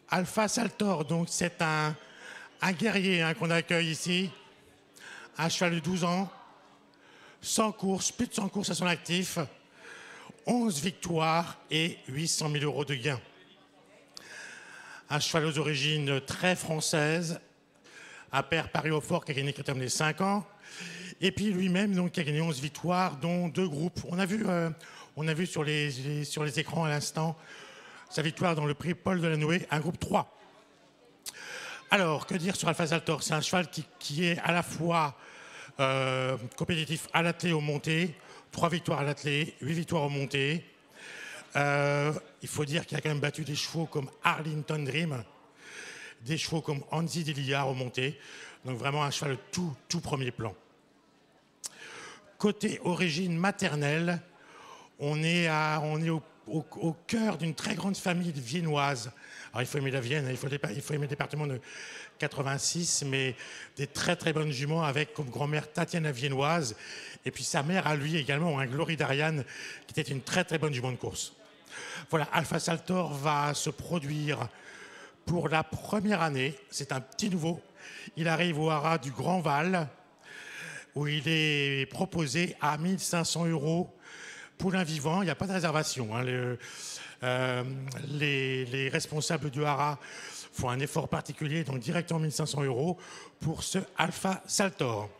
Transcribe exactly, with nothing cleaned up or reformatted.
Alpha Saltor, donc c'est un, un guerrier hein, qu'on accueille ici, un cheval de douze ans, cent courses, plus de cent courses à son actif, onze victoires et huit cent mille euros de gains. Un cheval aux origines très françaises, un père pari au fort qui a gagné Critérium des cinq ans, et puis lui-même donc, qui a gagné onze victoires, dont deux groupes. On a vu, euh, on a vu sur, les, les, sur les écrans à l'instant sa victoire dans le prix Paul Delanoë, un groupe trois. Alors, que dire sur Alpha Saltor? C'est un cheval qui, qui est à la fois euh, compétitif à l'attelé au monté, trois victoires à l'attelé, huit victoires au monté. Euh, il faut dire qu'il a quand même battu des chevaux comme Arlington Dream, des chevaux comme Anzi Delia au monté. Donc vraiment un cheval de tout, tout premier plan. Côté origine maternelle, on est, à, on est au, au, au cœur d'une très grande famille viennoise. Alors il faut aimer la Vienne, il faut, il faut aimer le département de quatre-vingt-six, mais des très très bonnes juments avec comme grand-mère Tatiana la Viennoise. Et puis sa mère à lui également, un Glory d'Ariane, qui était une très très bonne jument de course. Voilà, Alpha Saltor va se produire pour la première année. C'est un petit nouveau. Il arrive au haras du Grand Val, où il est proposé à mille cinq cents euros poulain vivant. Il n'y a pas de réservation. Hein. Le, euh, les, les responsables du haras font un effort particulier, donc directement mille cinq cents euros pour ce Alpha Saltor.